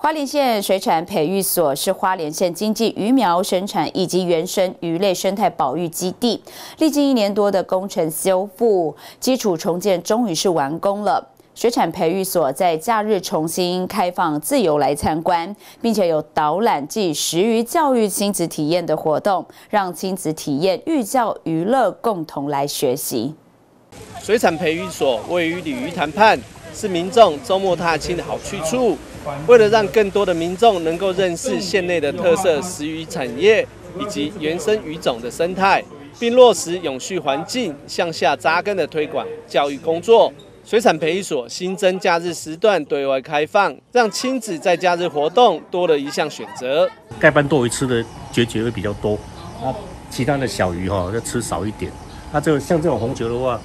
花莲县水产培育所是花莲县经济鱼苗生产以及原生鱼类生态保育基地，历经1年多的工程修复，基础重建终于是完工了。水产培育所在假日重新开放自由来参观，并且有导览暨食鱼教育亲子体验的活动，让亲子体验寓教于乐，共同来学习。 水产培育所位于鲤鱼潭畔，是民众周末踏青的好去处。为了让更多的民众能够认识县内的特色食鱼产业以及原生鱼种的生态，并落实永续环境向下扎根的推广教育工作，水产培育所新增假日时段对外开放，让亲子在假日活动多了一项选择。 盖斑斗鱼吃的决会比较多，那其他的小鱼要吃少一点。那像这种红球的话，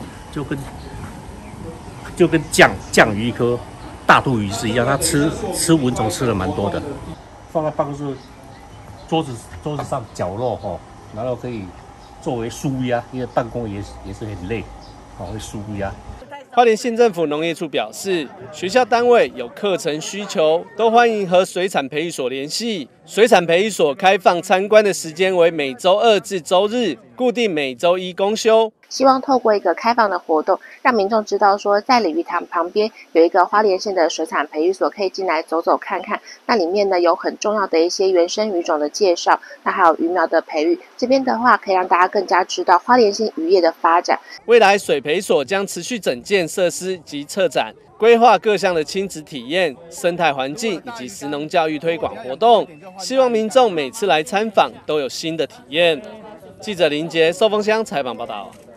就跟酱鱼科大肚鱼是一样，它吃蚊虫吃的蛮多的。放在办公室桌子上角落然后可以作为舒压，因为办公也是很累，会舒压。 花莲县政府农业处表示，学校单位有课程需求，都欢迎和水产培育所联系。水产培育所开放参观的时间为每周2至周日，固定每周1公休。 希望透过一个开放的活动，让民众知道说，在鲤鱼潭旁边有一个花莲县的水产培育所，可以进来走走看看。那里面呢有很重要的一些原生鱼种的介绍，那还有鱼苗的培育。这边的话，可以让大家更加知道花莲县渔业的发展。 未来水培所将持续整建设施及策展，规划各项的亲子体验、生态环境以及食农教育推广活动，希望民众每次来参访都有新的体验。记者林杰寿丰乡采访报道。